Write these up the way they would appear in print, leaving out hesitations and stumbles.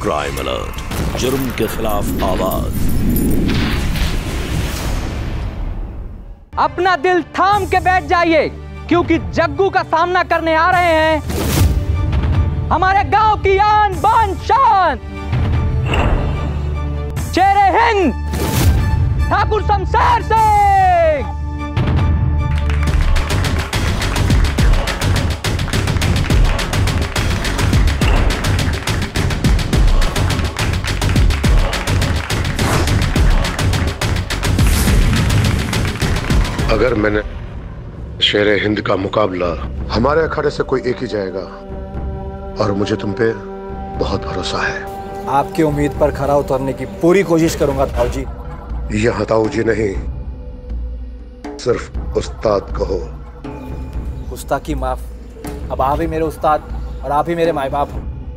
Crime alert, जुर्म के खिलाफ आवाज। अपना दिल थाम के बैठ जाइए, क्योंकि जग्गू का सामना करने आ रहे हैं हमारे गांव की आन बान शान, शेरे हिंद ठाकुर शमशेर सिंह। अगर मैंने शेरे हिंद का मुकाबला, हमारे अखाड़े से कोई एक ही जाएगा, और मुझे तुम पे बहुत भरोसा है। आपकी उम्मीद पर खरा उतरने की पूरी कोशिश करूंगा ताऊ जी। यहाँ ताऊ जी नहीं, सिर्फ उस्ताद कहो। गुस्ताखी माफ। अब आप ही मेरे उस्ताद और आप ही मेरे माए बाप हो।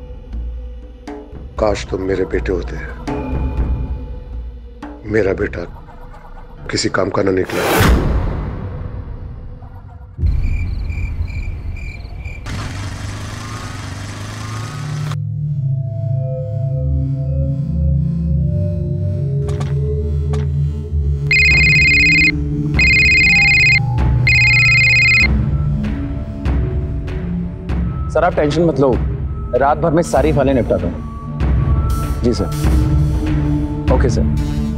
काश तुम मेरे बेटे होते। मेरा बेटा किसी काम का न निकला। सर आप टेंशन मत लो, रात भर में सारी फाइलें निपटा दूंगा। जी सर। Okay sir.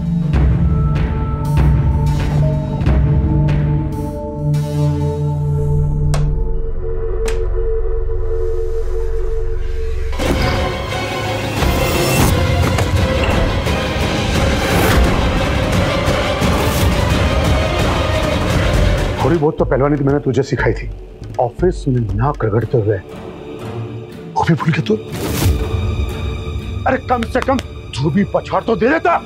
थोड़ी बहुत तो पहलवानी तो मैंने तुझे सिखाई थी। ऑफिस में नाक रगड़ते हुए वो भी भूल गया तू? अरे कम से कम तू भी पछाड़ तो दे देता।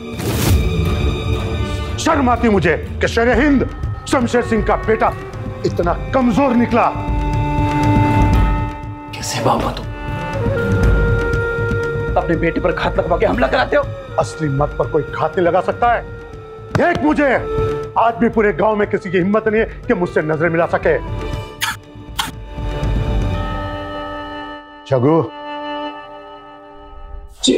शर्म आती मुझे कि शेरे हिंद शमशेर सिंह का बेटा इतना कमजोर निकला। कैसे बाबा तुम अपने बेटे पर घात लगवा के हमला कराते हो? असली मत पर कोई घात नहीं लगा सकता है। देख मुझे, आज भी पूरे गांव में किसी की हिम्मत नहीं है कि मुझसे नजरें मिला सके। जग्गू जी।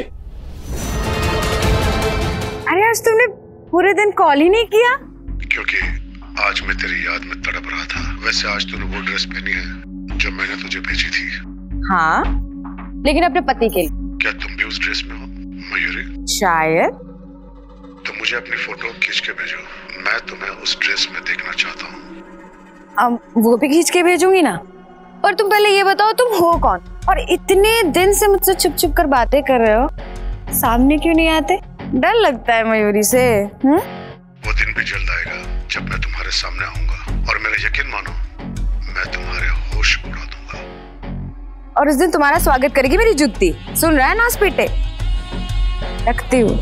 अरे आज तुमने पूरे दिन कॉल ही नहीं किया? क्योंकि आज मैं तेरी याद में तड़प रहा था। वैसे आज तूने वो ड्रेस पहनी है जो मैंने तुझे भेजी थी। हाँ, लेकिन अपने पति के लिए। क्या तुम भी उस ड्रेस में हो मयूरी? शायद। तो मुझे अपनी फोटो खींच के भेजो, मैं तुम्हें उस ड्रेस में देखना चाहता हूँ। अब वो भी खींच के भेजूंगी ना, पर तुम पहले ये बताओ तुम हो कौन, और इतने दिन से मुझसे छुप छुप कर बातें कर रहे हो, सामने क्यों नहीं आते? डर लगता है मयूरी से। वो दिन भी जल्द आएगा जब मैं तुम्हारे सामने आऊंगा, और मेरा यकीन मानो मैं तुम्हारे होश उड़ा दूंगा। और उस दिन तुम्हारा स्वागत करेगी मेरी जुत्ती। सुन रहा है नास पीटे? रखती हूँ।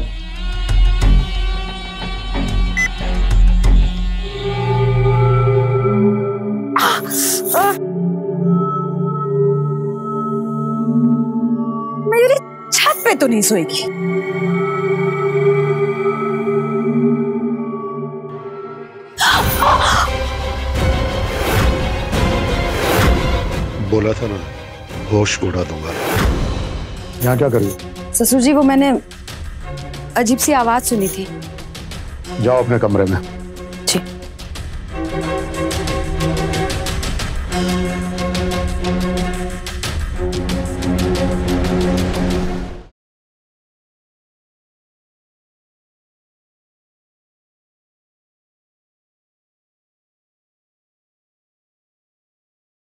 मयूरी छत पे तो नहीं सोएगी? बोला था ना, होश उड़ा दूंगा। यहाँ क्या करी? ससुर जी, वो मैंने अजीब सी आवाज सुनी थी। जाओ अपने कमरे में।